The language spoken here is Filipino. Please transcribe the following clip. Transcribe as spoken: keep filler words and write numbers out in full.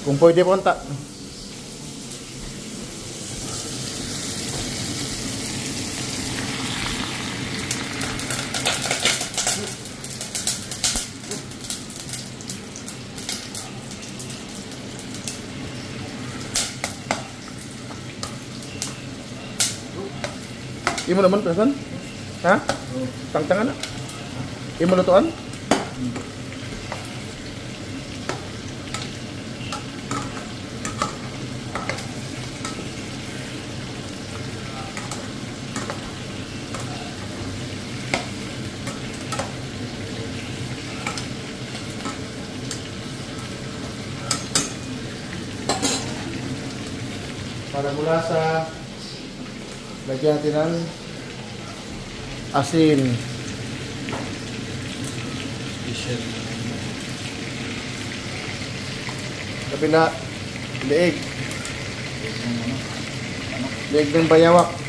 Kung pwede po ta. Imo naman pesan? Ha? Tangtangan na? Imo lutuan? Para mula sa lagyan natin ng asin. Kabila, leeg. Leeg ng bayawak.